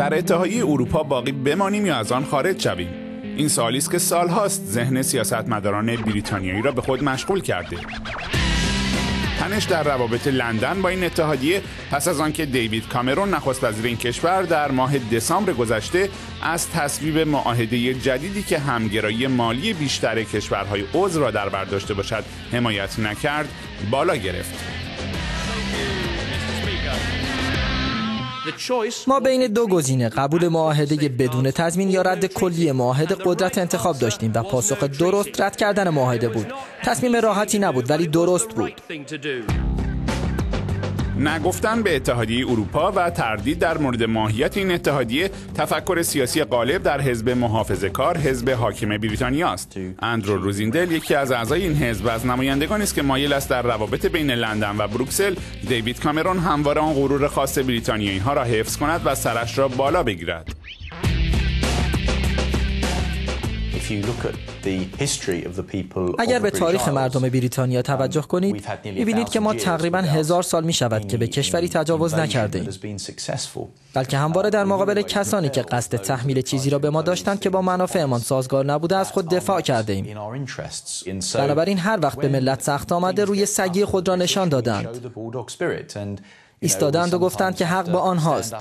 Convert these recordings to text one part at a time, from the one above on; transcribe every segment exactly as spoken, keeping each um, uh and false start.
در اتحادیه اروپا باقی بمانیم یا از آن خارج شویم؟ این سوالی است که سالهاست ذهن سیاستمداران بریتانیایی را به خود مشغول کرده. تنش در روابط لندن با این اتحادیه پس از آنکه دیوید کامرون نخست وزیر این کشور در ماه دسامبر گذشته از تصویب معاهده جدیدی که همگرایی مالی بیشتر کشورهای عضو را در بر داشته باشد حمایت نکرد، بالا گرفت. ما بین دو گزینه قبول معاهده بدون تضمین یا رد کلی معاهده قدرت انتخاب داشتیم و پاسخ درست رد کردن معاهده بود. تصمیم راحتی نبود ولی درست بود. نگفتن به اتحادیه اروپا و تردید در مورد ماهیت این اتحادیه تفکر سیاسی غالب در حزب محافظه‌کار، حزب حاکم بریتانیا است. اندرو روزیندل یکی از اعضای این حزب و از نمایندگانی است که مایل است در روابط بین لندن و بروکسل دیوید کامرون همواره آن غرور خاص بریتانیایی‌ها را حفظ کند و سرش را بالا بگیرد. اگر به تاریخ مردم بریتانیا توجه کنید، می‌بینید که ما تقریباً هزار سال می‌شود که به کشوری تجاوز نکرده‌ایم، بلکه همواره در مقابل کسانی که قصد تحمیل چیزی را به ما داشتند که با منافعمان سازگار نبوده از خود دفاع کرده‌ایم. بنابراین هر وقت به ملت سخت آمده روی سگی خود را نشان دادند، ایستادند و گفتند که حق با آنهاست.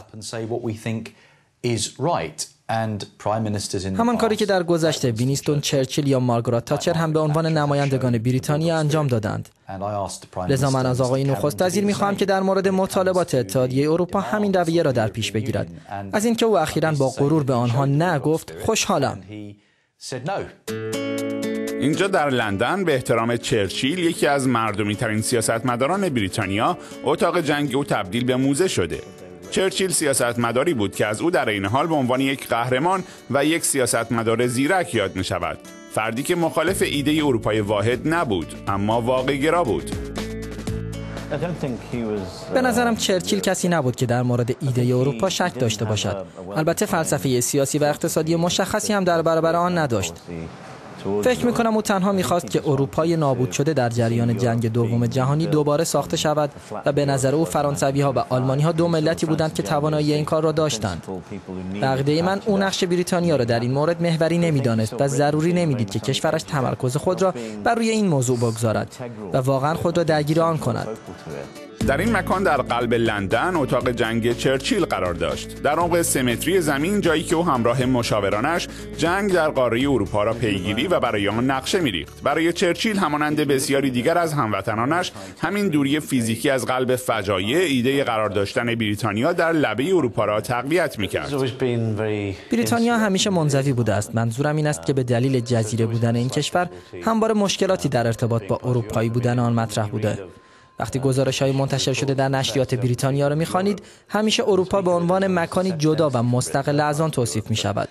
همان کاری که در گذشته وینستون چرچیل یا مارگارت تاچر هم به عنوان نمایندگان بریتانیا انجام دادند. لذا من از آقای نخست وزیر می‌خواهم که در مورد مطالبات اتحادیه اروپا همین رویه را در پیش بگیرد. از اینکه او اخیراً با غرور به آنها نه گفت خوشحالم. اینجا در لندن به احترام چرچیل، یکی از مردمی ترین سیاستمداران بریتانیا، اتاق جنگ او تبدیل به موزه شده. چرچیل سیاستمداری بود که از او در این حال به عنوان یک قهرمان و یک سیاستمدار زیرک یاد می شود. فردی که مخالف ایده اروپای واحد نبود، اما واقع‌گرا بود. به نظرم چرچیل کسی نبود که در مورد ایده اروپا شک داشته باشد. البته فلسفه سیاسی و اقتصادی مشخصی هم در برابر آن نداشت. فکر می‌کنم او تنها می‌خواست که اروپای نابود شده در جریان جنگ دوم جهانی دوباره ساخته شود و به نظر او فرانسوی‌ها و آلمانی‌ها دو ملتی بودند که توانایی این کار را داشتند. به عقیده من او نقش بریتانیا را در این مورد محوری نمی‌دانست و ضروری نمی‌دید که کشورش تمرکز خود را بر روی این موضوع بگذارد و واقعاً خود را درگیر آن کند. در این مکان در قلب لندن اتاق جنگ چرچیل قرار داشت. در عمق سه متری زمین، جایی که او همراه مشاورانش جنگ در قاره اروپا را پیگیری و برای آن نقشه می‌ریخت. برای چرچیل همانند بسیاری دیگر از هموطنانش، همین دوری فیزیکی از قلب فجایع ایده قرار داشتن بریتانیا در لبه اروپا را تقویت می‌کرد. بریتانیا همیشه منزوی بوده است. منظورم این است که به دلیل جزیره بودن این کشور همواره مشکلاتی در ارتباط با اروپایی بودن آن مطرح بوده. وقتی گزارش‌های منتشر شده در نشریات بریتانیا را می‌خوانید، همیشه اروپا به عنوان مکانی جدا و مستقل از آن توصیف می‌شود.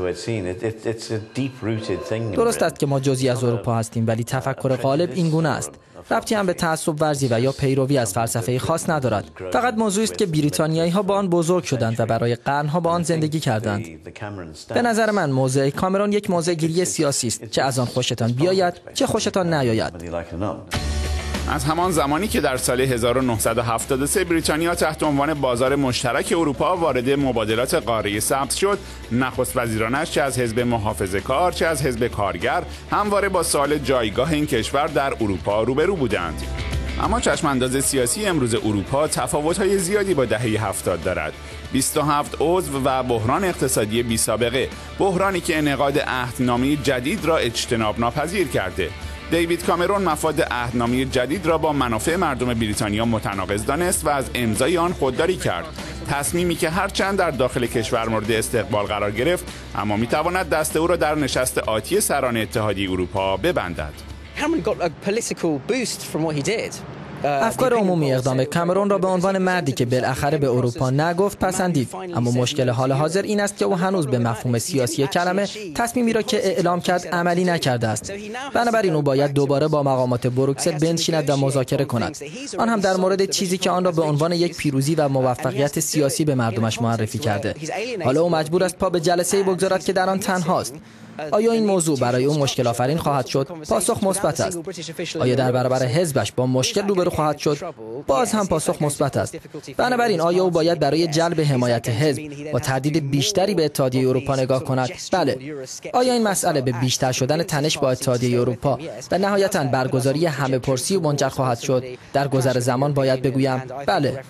درست است که ما جزئی از اروپا هستیم، ولی تفکر غالب این گونه است. ربطی هم به تعصب ورزی و یا پیروی از فلسفه خاص ندارد. فقط موضوعی است که بریتانیایی‌ها با آن بزرگ شدند و برای قرن‌ها با آن زندگی کردند. به نظر من موضع کامرون یک موضع گیری سیاسی است، چه از آن خوشتان بیاید، چه خوشتان نیاید. از همان زمانی که در سال هزار و نهصد و هفتاد و سه بریتانیا تحت عنوان بازار مشترک اروپا وارد مبادلات قاره سبز شد، نخست وزیرانش چه از حزب محافظه‌کار چه از حزب کارگر همواره با سوال جایگاه این کشور در اروپا روبرو بودند. اما چشمانداز سیاسی امروز اروپا تفاوت‌های زیادی با دهه هفتاد دارد. بیست و هفت عضو و بحران اقتصادی بی‌سابقه، بحرانی که انعقاد عهدنامه جدید را اجتناب ناپذیر کرده. دیوید کامرون مفاد عهدنامه جدید را با منافع مردم بریتانیا متناقض دانست و از امضای آن خودداری کرد. تصمیمی که هرچند در داخل کشور مورد استقبال قرار گرفت، اما می‌تواند دست او را در نشست آتی سران اتحادیه اروپا ببندد. افکار عمومی اقدام کامرون را به عنوان مردی که بالاخره به اروپا نگفت پسندید، اما مشکل حال حاضر این است که او هنوز به مفهوم سیاسی کلمه تصمیمی را که اعلام کرد عملی نکرده است. بنابراین او باید دوباره با مقامات بروکسل بنشیند و مذاکره کند، آن هم در مورد چیزی که آن را به عنوان یک پیروزی و موفقیت سیاسی به مردمش معرفی کرده. حالا او مجبور است پا به جلسه‌ای بگذارد که در آن تنهاست. آیا این موضوع برای او مشکل آفرین خواهد شد؟ پاسخ مثبت است. آیا در برابر حزبش با مشکل روبرو خواهد شد؟ باز هم پاسخ مثبت است. بنابراین آیا او باید برای جلب حمایت حزب با تهدید بیشتری به اتحادیه اروپا نگاه کند؟ بله. آیا این مسئله به بیشتر شدن تنش با اتحادیه اروپا و نهایتاً برگزاری همه پرسی و منجر خواهد شد؟ در گذر زمان باید بگویم بله.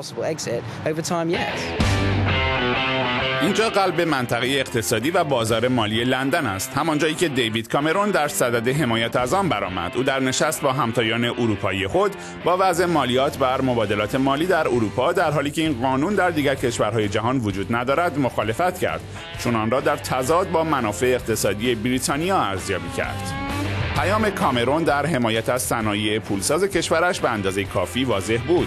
اینجا قلب منطقه اقتصادی و بازار مالی لندن است، همان جایی که دیوید کامرون در صدد حمایت از آن برآمد. او در نشست با همتایان اروپایی خود با وضع مالیات بر مبادلات مالی در اروپا، در حالی که این قانون در دیگر کشورهای جهان وجود ندارد، مخالفت کرد، چون آن را در تضاد با منافع اقتصادی بریتانیا ارزیابی کرد. پیام کامرون در حمایت از صنایع پولساز کشورش به اندازه کافی واضح بود.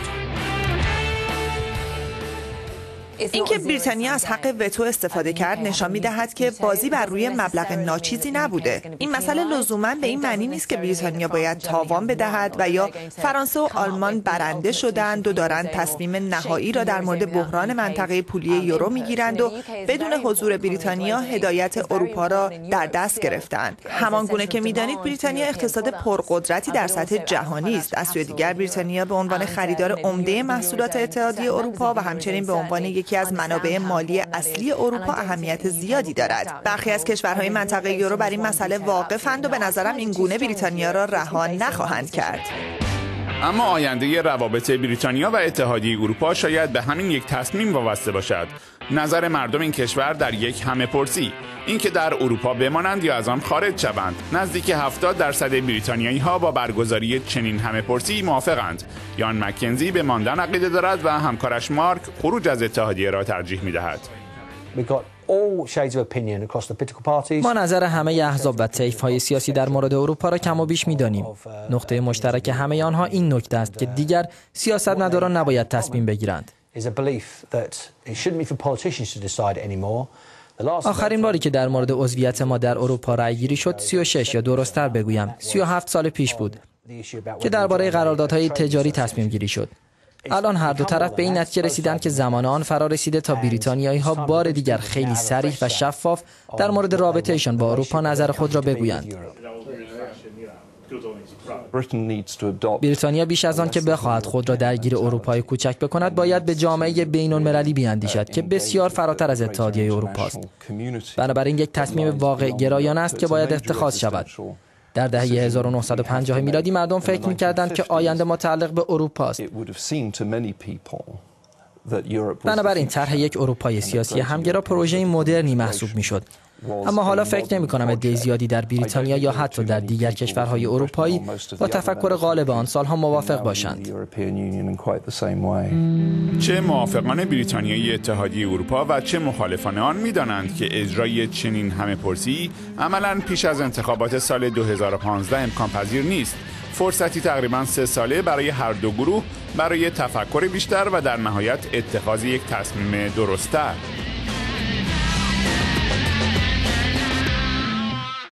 اینکه بریتانیا از حق وتو استفاده کرد نشان می‌دهد که بازی بر روی مبلغ ناچیزی نبوده. این مسئله لزوماً به این معنی نیست که بریتانیا باید تاوان بدهد و یا فرانسه و آلمان برنده شدند و دارند تصمیم نهایی را در مورد بحران منطقه پولی یورو می‌گیرند و بدون حضور بریتانیا هدایت اروپا را در دست گرفتند. همان گونه که می‌دانید بریتانیا اقتصاد پرقدرتی در سطح جهانی است. از سوی دیگر بریتانیا به عنوان خریدار عمده محصولات اتحادیه اروپا و همچنین به عنوان یکی از منابع مالی اصلی اروپا اهمیت زیادی دارد. برخی از کشورهای منطقه یورو بر این مسئله واقفند و به نظرم این گونه بریتانیا را رها نخواهند کرد. اما آینده روابط بریتانیا و اتحادیه اروپا شاید به همین یک تصمیم وابسته باشد. نظر مردم این کشور در یک همه پرسی، اینکه در اروپا بمانند یا از آن خارج شوند. نزدیک هفتاد درصد بریتانیایی ها با برگزاری چنین همه پرسی موافقند. یان مکنزی به ماندن عقیده دارد و همکارش مارک خروج از اتحادیه را ترجیح می دهد. ما نظر همه احزاب و طیف‌های سیاسی در مورد اروپا را کم و بیش می‌دانیم. نقطه مشترک همه آنها این نکته است که دیگر سیاستمداران نباید تصمیم بگیرند. آخرین باری که در مورد عضویت ما در اروپا رأی‌گیری شد سی و شش یا درست‌تر بگویم سی و هفت سال پیش بود که درباره قراردادهای تجاری تصمیم گیری شد. الان هر دو طرف به این نتیجه رسیدند که زمان آن فرا رسیده تا بریتانیایی ها بار دیگر خیلی صریح و شفاف در مورد رابطه‌شان با اروپا نظر خود را بگویند. بریتانیا بیش از آن که بخواهد خود را درگیر اروپای کوچک بکند، باید به جامعه بین‌المللی بیاندیشد که بسیار فراتر از اتحادیه اروپا است. بنابراین یک تصمیم واقع گرایانه است که باید اتخاذ شود. در دهه هزار و نهصد و پنجاه میلادی مردم فکر می‌کردند که آینده متعلق به اروپا است. بنابراین طرح یک اروپای سیاسی همگرا پروژه مدرنی محسوب می‌شد. اما حالا فکر نمی‌کنم عده زیادی در بریتانیا یا حتی در دیگر کشورهای اروپایی با تفکر غالب آن سالها موافق باشند. چه موافقان بریتانیایی اتحادیه اروپا و چه مخالفان آن می‌دانند که اجرای چنین همه‌پرسی عملاً پیش از انتخابات سال دو هزار و پانزده امکان پذیر نیست. فرصتی تقریباً سه ساله برای هر دو گروه برای تفکر بیشتر و در نهایت اتخاذ یک تصمیم درست‌تر.